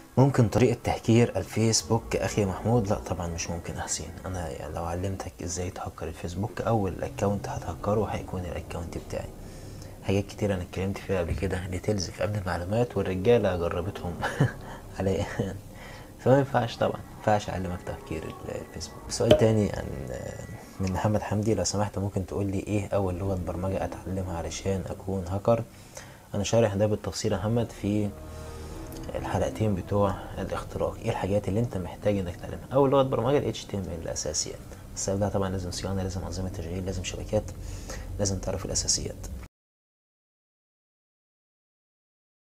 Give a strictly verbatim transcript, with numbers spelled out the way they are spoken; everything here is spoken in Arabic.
ممكن طريقة تهكير الفيسبوك اخي محمود؟ لا طبعا مش ممكن يا حسين. انا يعني لو علمتك ازاي تهكر الفيسبوك، اول اكونت هتهكره هيكون الاكونت بتاعي. حاجات كتير انا اتكلمت فيها قبل كده، ديتيلز في امن المعلومات، والرجالة جربتهم عليا يعني. فما ينفعش طبعا، ما ينفعش اعلمك تهكير الفيسبوك. سؤال تاني عن من محمد حمدي: لو سمحت ممكن تقول لي ايه اول لغة برمجة اتعلمها علشان اكون هاكر؟ انا شارح ده بالتفصيل يا محمد في الحلقتين بتوع الاختراق. ايه الحاجات اللي انت محتاج انك تعلمها؟ اول لغه برمجه ال إتش تي إم إل الاساسيات، بس ده طبعا لازم صيانه، لازم انظمه تشغيل، لازم شبكات، لازم تعرف الاساسيات.